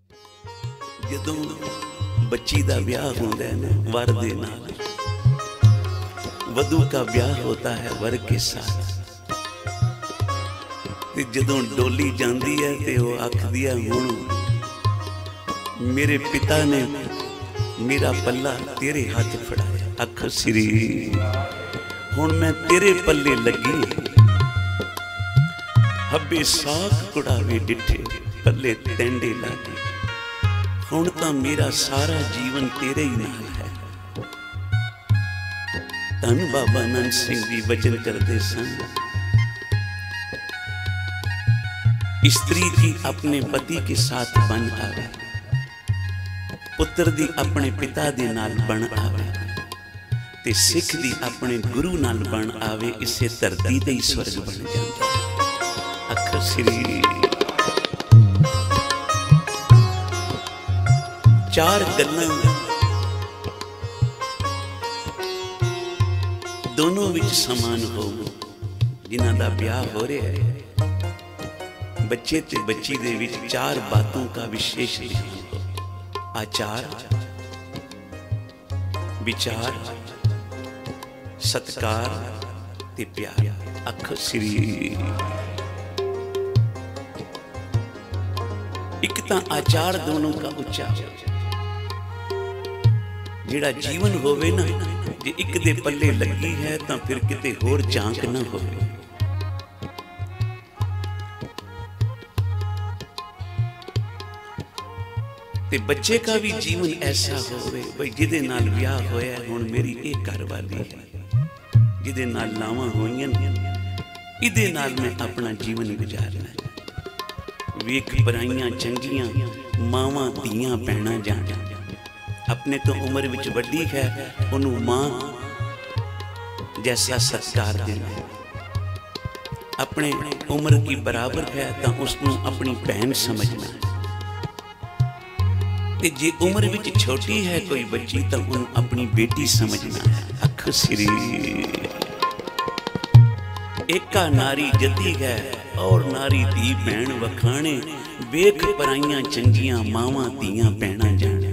जदों बच्ची का ब्याह होता है ना वर दे नाल, वधू का ब्याह होता है वर के साथ। ते जदों डोली जाती है तो वो आखदी है हुण मेरे पिता ने मेरा पल्ला तेरे हाथ फड़ाया, अख श्री हुण मैं तेरे पल्ले लगी। हब्बे साख कुड़ावे डिठे पल्ले टेंडे लागे, हुण तां मेरा सारा जीवन तेरे ही नाल है। धन बाबा नंद सिंह जी वचन करते सन, स्त्री की अपने पति के साथ बन आवे, पुत्र दी अपने पिता दे नाल बन आवे, ते सिख दी अपने गुरु नाल बन आवे। इसे धरती ते ही स्वर्ग बन जाता। अख श्री चार गल्लां दोनों विच समान हो, जिन्हां दा ब्याह हो रहा है। बच्चे ते बच्ची दे विच चार बातों का विशेष ध्यान हो, आचार, विचार, सत्कार ते प्यार। अख श्री एक तां आचार दोनों का उच्चा, जिहड़ा जीवन होवे ना, जे एक दे पल्ले लगी है तां फिर किते होर झांक ना होवे। ते बच्चे का भी जीवन ऐसा होवे भाई जिदे नाल ब्याह होया हुण मेरी एक घरवाली है, जिदे नाल लावां होईयां इदे नाल मैं अपना जीवन गुजारना है। वेख पराइयां चंगियां मावां धीयां भैणां जाण, अपने तो उम्र विच वड्डी है उन्हों मां जैसा सत्कार देना, अपने उम्र की बराबर है तो उसको अपनी बहन समझना, ते जे उम्र विच छोटी है कोई बच्ची तो उन्हें अपनी बेटी समझना है। अख श्री एका नारी जती है और नारी धी भैन वखाणे, वेख पराइयां चंगियां मावां धीयां भैणां जाने।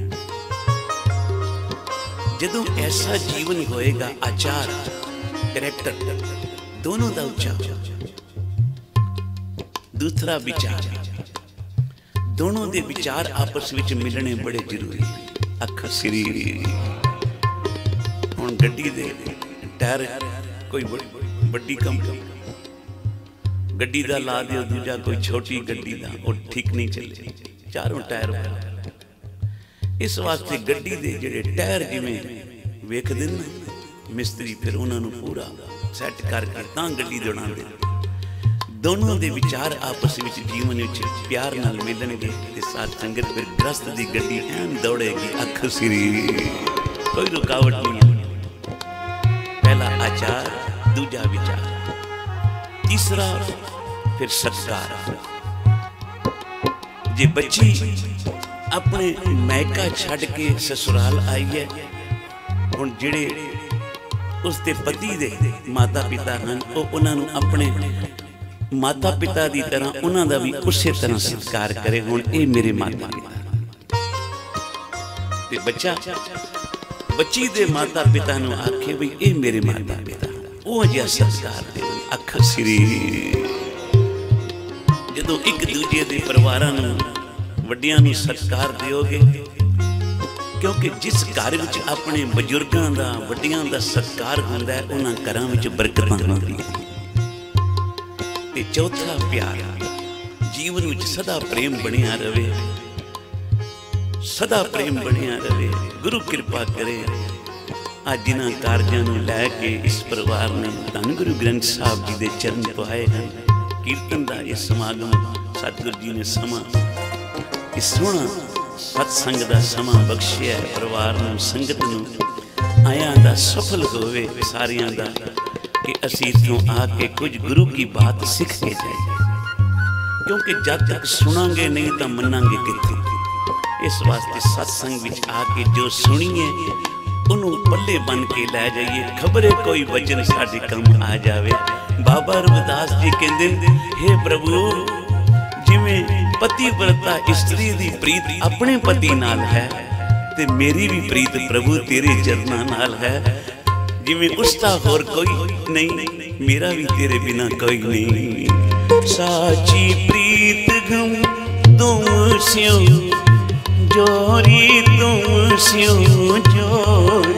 जदों ऐसा जीवन होएगा, आचार करैक्टर दोनों दा उच्चा, दूसरा विचार, दोनों दे विचार आपस विच मिलने बड़े जरूरी। अख श्री हुण गड्डी दे टायर कोई बड़ी कंपनी गड्डी दा ला दियो, दूजा कोई छोटी गड्डी दा, और ठीक नहीं चले, चारों टायर। इस वास्ते गड्डी दे जिहड़े टायर जिवें वेखदे ने मिस्त्री, फिर उन्होंने पूरा सैट करके तां गड्डी दौड़ांदे। दोनों दे विचार आपस विच जीवन विच प्यार नाल मिलणगे ते साथ संगत फिर ग्रस्त दी गड्डी ऐन दौड़ेगी। अख श्री कोई रुकावट नहीं है। पहला आचार, दूजा विचार, तीसरा फिर संस्कार। जे बच्ची अपने मैका छड़ के ससुराल आई है, हुण जिहड़े उसके पति दे माता पिता हैं वो उन्होंने अपने माता पिता की तरह उन्हों का भी उसी तरह सत्कार करे। हुण ये मेरे माता पिता, ते बच्चा बच्ची दे माता पिता नूं आखे भी ये मेरे माता पिता, वो जिहा सत्कार दे। अख श्री जदों एक दूजे दे परिवारां नूं वड्डियां नूं सत्कार दिओगे, क्योंकि जिस घर विच अपने बजुर्गां दा वड्डियां दा सत्कार हुंदा है उन्हां घरां विच बरकतां हुंदियां। ते चौथा प्यार, जीवन विच सदा प्रेम बनिया रहे, सदा प्रेम बनिया रहे। गुरु कृपा करे आज जिन्हां कारजां नूं लैके इस परिवार ने धन गुरु ग्रंथ साहब जी दे चरण पाए हैं। कीर्तन का यह समागम सतगुरु जी ने समा इस सोहना सत्संग का समा बख्शिया है परिवार नूं, संगत नूं आया दा सफल होवे सारियां दा, कि असीं इत्थों आके कुछ गुरु की बात सीख के जाए, क्योंकि जब तक सुनांगे नहीं तो मनांगे कित्थे। इस वास्ते सत्संग विच आके जो सुनिए उन्होंने पल्ले बन के लै जाइए, खबरे कोई वचन साडे कम आ जावे। बाबा रविदास जी कहते हे प्रभु जिवें पतिव्रता स्त्री दी प्रीत अपने पति नाल है ते मेरी भी प्रीत प्रभु तेरे चरना नाल है। जिवें उसका होर कोई नहीं, मेरा भी तेरे बिना कोई नहीं। साची प्रीत गम तुम स्यो जोरी, तुम स्यो जोरी।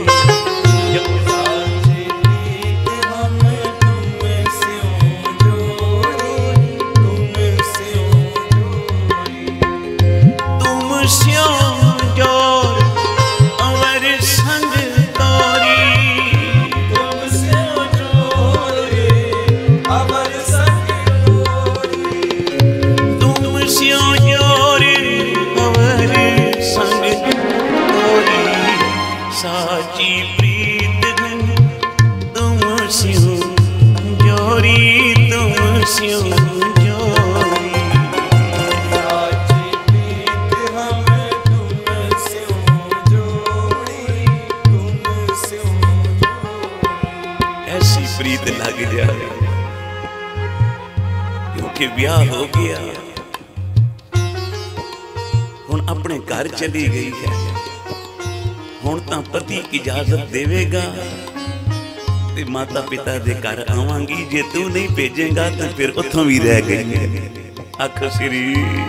साची प्रीत तुम स्यो जोरी, तुम स्यो जोरी। साची प्रीत हम तुम स्यो जोड़ी, तुम स्यो जोड़ी। ऐसी प्रीत लग जाए क्योंकि ब्याह हो गया, हुण अपने घर चली गई है। हुण तां पति इजाजत देवेगा ते माता पिता दे घर आवांगी। जे तू नहीं भेजेगा तो फिर उथों भी रह गई। आख श्री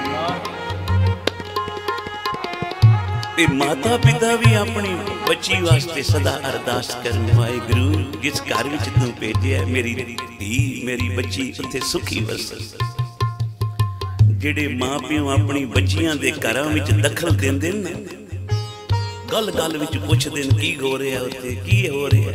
ते माता पिता भी अपनी बच्ची वास्ते सदा अरदास करन, वाहिगुरू जिस घर विच तू भेजिया मेरी धी मेरी बच्ची उत्थे सुखी वसे। जिहड़े मां प्यो अपनी बच्चियां दे घरां विच दखल देंदे ने, गल गल विच पुछदे ने की हो रहा उत्थे, की हो रहा।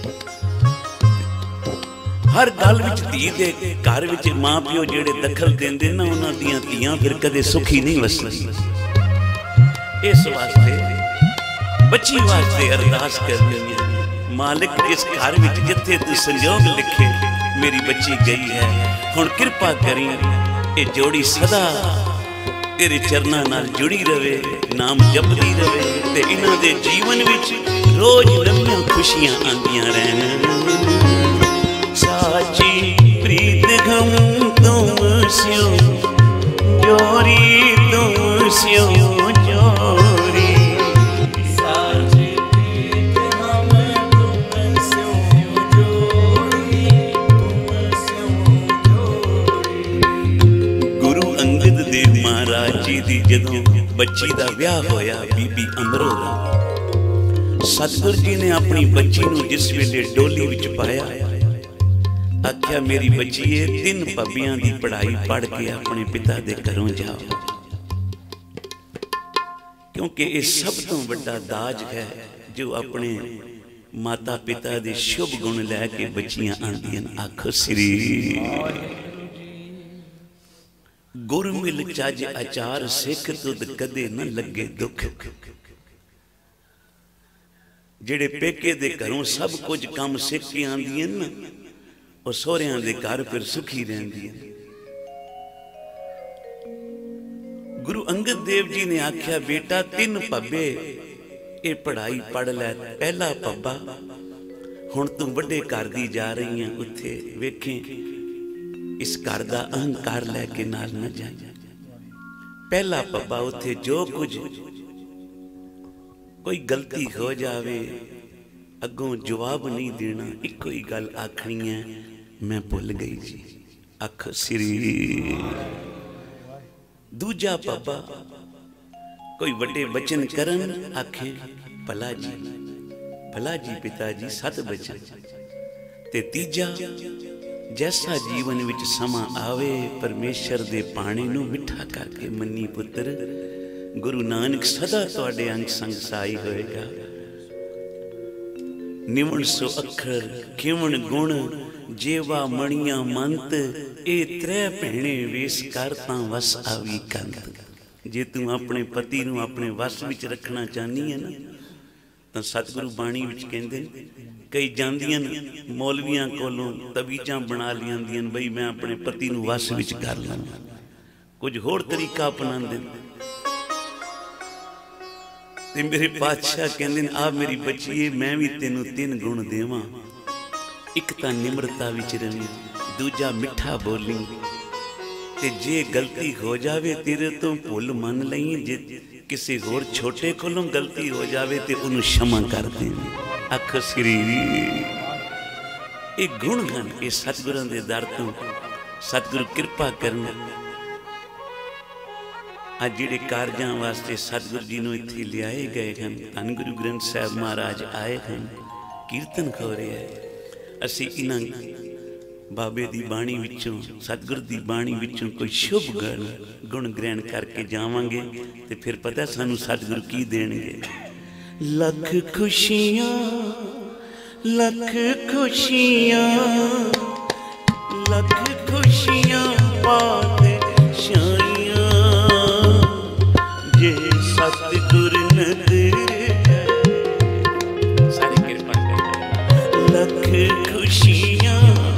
हर गल विच धी दे घर विच मां प्यो जिहड़े दखल देंदे ना, उन्हां दियां धीआं फिर कदे सुखी नहीं वसदी। इस वास्ते बच्ची वास्ते अरदास करनी है, मालिक जिस घर विच जिथे तू संजोग लिखे मेरी बच्ची गई है, हुण किरपा करी ये जोड़ी सदा तेरे चरना नाल जुड़ी रहे, नाम जपदी रहे ते इन्हां दे जीवन विच रोज नवीं खुशियां आंदियां रहन। साची प्रीत गम तुम स्यो जोरी, तुम स्यो जोरी। साची प्रीत गम तुम स्यो जोरी, तुम स्यो जोरी। गुरु अंगद देव महाराज जी दी जदों बच्ची दा ब्याह होया, बीबी अमरो दा, सतगुर जी ने अपनी बच्ची नूं जिस वेले डोली विच पाया, आख्या मेरी बच्ची ये 3 पबियां दी पढ़ाई पढ़ के अपने पिता दे घरों जाओ, क्योंकि ये सब तो बड़ा दाज है जो अपने माता पिता दे शुभ गुण लैके बच्चियां आंदियां। आखो श्री गुर मिल चज अचार सिख तुद कदे न लगे दुख। जेड़े पेके दे घरों सब कुछ काम सिख के आंदियां ना, और सोहरियां दे घर फिर सुखी रहंदियां। गुरु अंगद देव जी ने आख्या बेटा 3 पब्बे ये पढ़ाई पढ़ लै। पहला पब्बा हुण तू वड्डे घर दी जा रही है, उत्थे वेखें इस घर दा अहंकार लैके नाल न जाए। पहला पब्बा उत्थे जो कुछ कोई गलती हो जावे अगों जवाब नहीं देना, इको ही गल आखनी है मैं भुल गई जी। आख श्री दूजा पब्बा कोई वड्डे बचन करन, आखे भला जी पिताजी 7 बचन। ते तीजा जैसा जीवन विच समा आवे परमेश्वर दे पाणी नू मिठा करके मन्नी पुत्र, गुरु नानक सदा तुहाडे अंग संग साई होएगा। निवण सो अखर खिवण गुण जेवा मणिया मंत, ए 3 भैणे वेस कर तां वस आवी कंत। जे तू अपने पति नू अपने वस विच रखना चाहनी है ना, तो सतगुरु बाणी विच कहंदे कई जांदियां मौलवियां कोलों तवीज़ां बना लियांदियां बई मैं अपने पति नू वस विच कर लवां, कुछ होर तरीका अपनांदे। ते मेरे पातशाह कहंदे आ मेरी बच्ची मैं भी तेनू 3 गुण देवां, एक तां निमरता विच रहीं, दूजा मिठा बोली ते जे गलती हो जावे तेरे तो भुल मन लई, जे किसी होर छोटे कोलों गलती हो जावे ते उन्हें क्षमा कर दे। आख श्री ये गुण गण ये सतगुरां दे दर तो सतगुरु कृपा करन। अज जिहड़े कारजां वास्ते सतगुरु जी नूं इत्थे लियाए गए हैं, धन गुरु ग्रंथ साहब महाराज आए हैं, कीर्तन हो रहा है। असी इन्हां बाबे दी बाणी विचों सतगुरु दी बाणी विचों कोई शुभ गुण ग्रहण करके जावांगे ते फिर पता सानू सतगुरु की देणगे। लख खुशियां लख खुशियां लख खुशियां पातशाहियां, जे सतगुर नदर सारी कृपा कर। लख खुशियां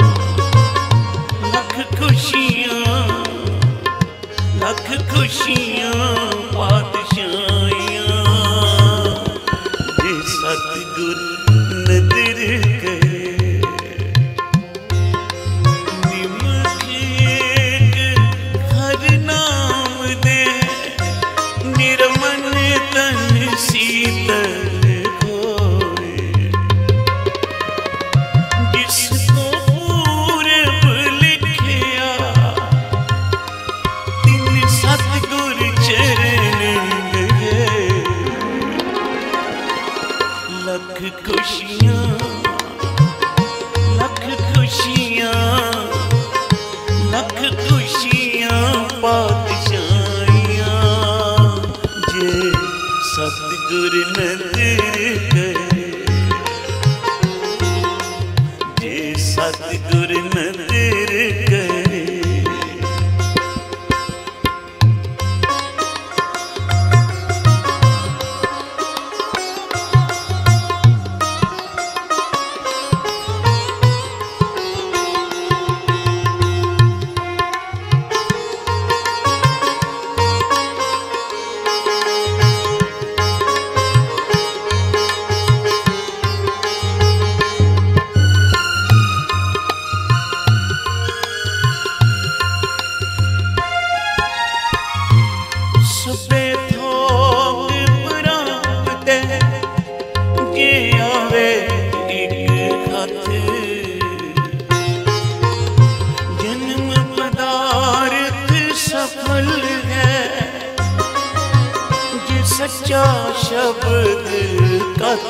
लख खुशियां लख खुशियां पातशाहियां, जे सतगुर नदर करे। निमख एक हर नाम दे, निर्मल तन शीतल होए। जिसको पूरब लिखिया, तिन सतगुर चरण गए। लख खुशियां लख खुशियां लख खुशियां पातशाहियां, जे सतगुर नदर करे। जे सतगुर नदर करे। सच्चा शब्द कथ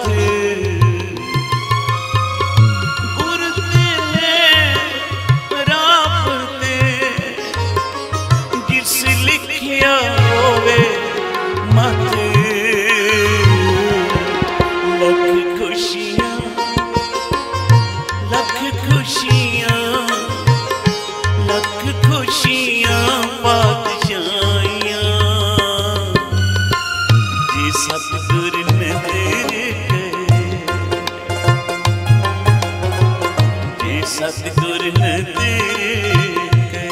गुर ते प्राप्ते, जिस लिखिया होवे मत। लख खुशियां लख खुशियां लख खुशियां पातशाहियां, सतगुर नदर करे। जे सतगुर नदर करे।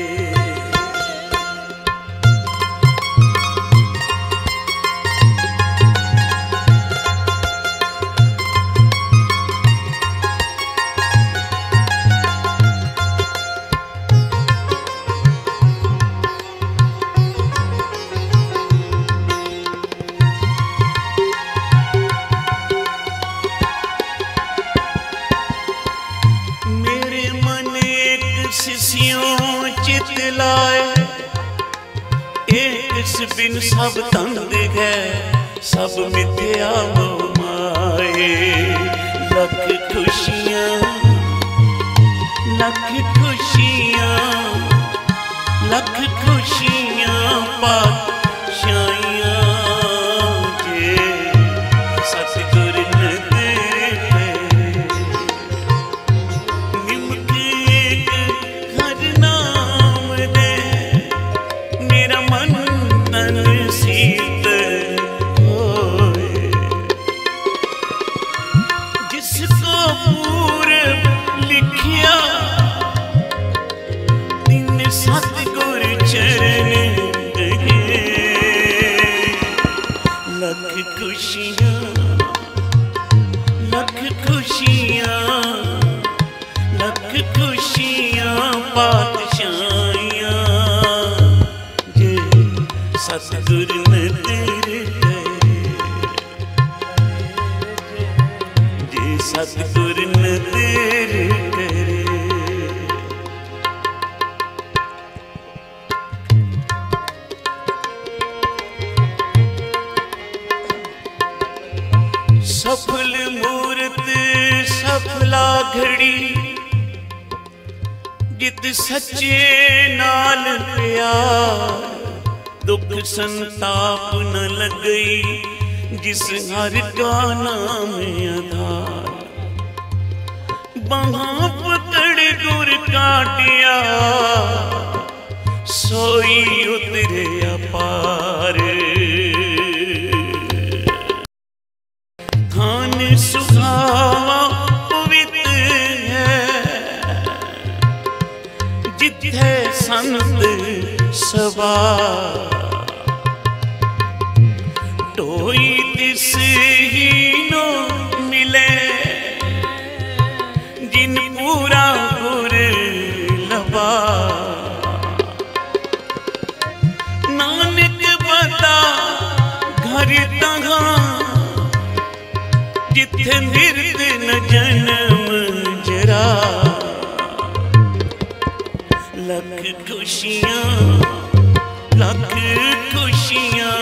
चित लाए एक बिन सब तंग है, सब मिथ्या मोह माए। लख खुशियां लख खुशियां लख खुशियां पातशाहियां, जे सतगुर नदर करे। निमख एक हर नाम दे, मेरा मन तन शीतल होए। जिसको पूरब लिखिया, तिन सतगुर चरण गए। लख खुशियां लख खुशियां लख खुशियां पातशाहियां, सतगुर नदर करे, जे सतगुर नदर करे। सफल मूरत सफला घड़ी, जित सच्चे नाल प्यार, दुख संताप न लगई जिस हर का नाम आधार। बाहां पकड़ गुर काटिया, सोई उतरे अपार। खान सुहावा पवित्र है, जिथे संत सवार। टोई तिस ही नो मिले, जिन पूरा गुर लबा। नानक बता घर तहाँ, जिथे निर्द न जन्म जरा। लख खुशियाँ लख खुशियाँ,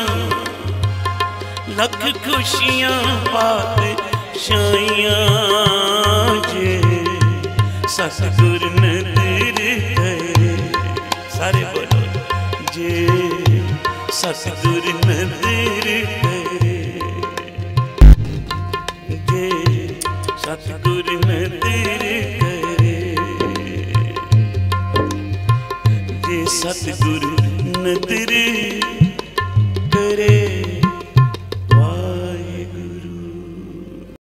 लख खुशियाँ पातशाहियाँ, जे सतगुर नदर करे। सारे बोलो, जे सतगुर नदर करे, जे सतगुर नदर करे, जे सतगुर नदर करे।